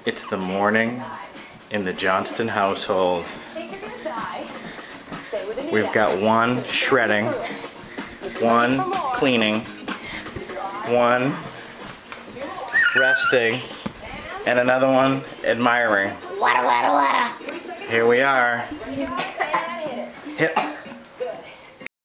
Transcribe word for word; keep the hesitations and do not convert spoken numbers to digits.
It's the morning in the Johnston household. We've got one shredding, one cleaning, one resting, and another one admiring. Water, water, water. Here we are. Hit.